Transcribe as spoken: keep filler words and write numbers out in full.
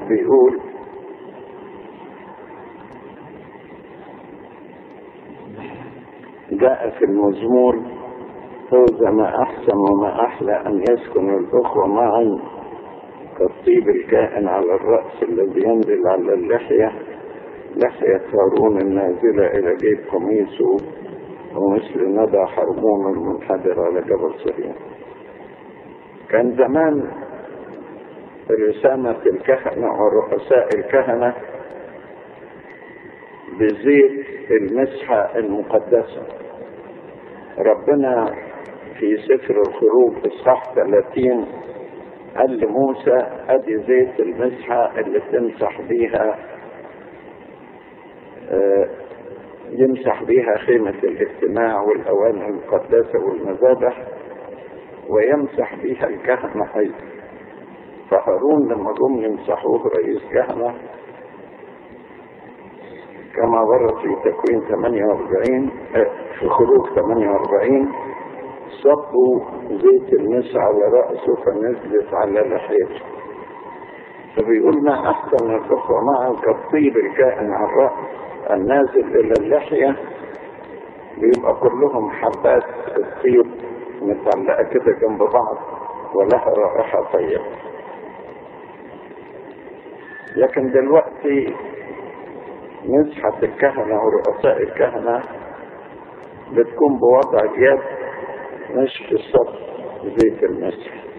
بيقول جاء في المزمور: فوز ما أحسن وما أحلى أن يسكن الأخوة معا كالطيب الكائن على الرأس الذي ينزل على اللحية، لحية هارون النازلة إلى جيب قميصه، ومثل ندى حرمون المنحدر على جبل صهيون. كان زمان رسامة الكهنة ورؤساء الكهنة بزيت المسحة المقدسة. ربنا في سفر الخروج إصحاح ثلاثين قال لموسى: أدي زيت المسحة اللي تمسح بيها آه يمسح بيها خيمة الاجتماع والأواني المقدسة والمذابح، ويمسح بيها الكهنة أيضا. فهارون لما جم يمسحوه رئيس كهنة كما ورد في تكوين ثمانية وأربعين في خروج ثمانية وأربعين، صبوا زيت المسح على رأسه فنزلت على لحيته. فبيقول: ما أحسن الأخوة معه كالطيب الكائن على الرأس النازل إلى اللحية. بيبقى كلهم حبات الطيب متعلقة كده جنب بعض ولها رائحة طيبة. لكن دلوقتي مسحة الكهنة ورؤساء الكهنة بتكون بوضع اليد مش بالصب زيت المسح.